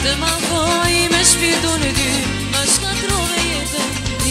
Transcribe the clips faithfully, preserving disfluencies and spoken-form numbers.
Të mangoj me shpirtun e ty, ma shkatrove jetën ti.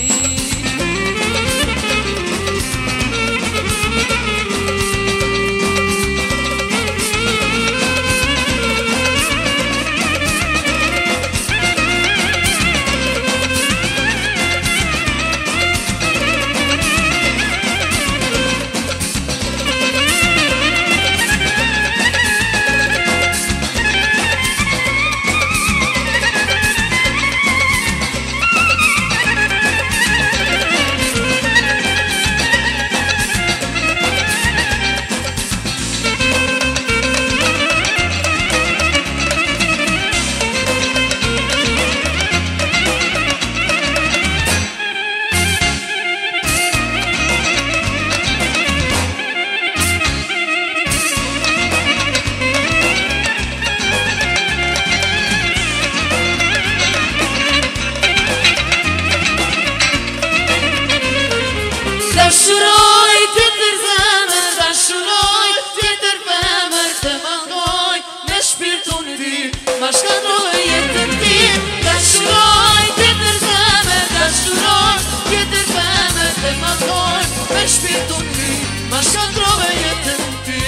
Dashuroj të tër zemër, dashuroj të tër femër, të mangoj me shpirtun e ty, ma shkatrove jetën ti. Dashuroj të tër zemër, dashuroj të tër femër, të mangoj me shpirtun e ty, ma shkatrove jetën ti.